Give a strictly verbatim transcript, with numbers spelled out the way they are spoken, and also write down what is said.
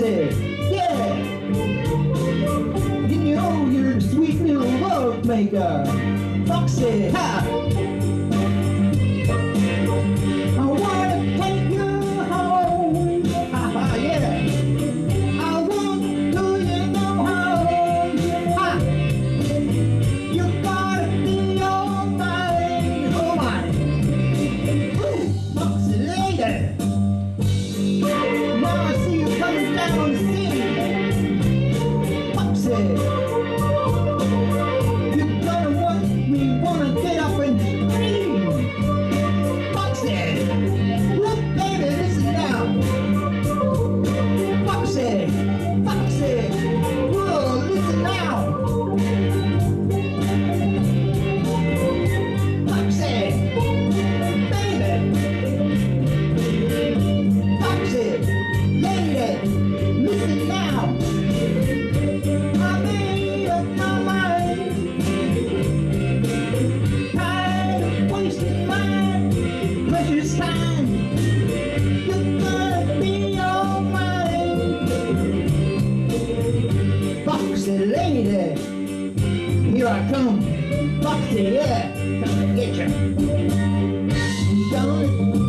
Foxy, yeah. You know you're a sweet little love maker. Foxy, ha. I wanna take you home. Ha ha, yeah. I want to you know home. Ha. You gotta be all mine. Oh my. Ooh, Foxy lady. Now I see you coming down on the scene. Foxy. You're gonna want me, wanna get up and scream. Foxy. Look, baby, listen now. Foxy. Foxy. Whoa, listen now. Foxy. Baby. Foxy. Lady. Listen now. I made up my mind. Tired of wasting my precious time. You're gonna be all mine. Foxy lady, here I come. Foxy, yeah, come to get you. Gonna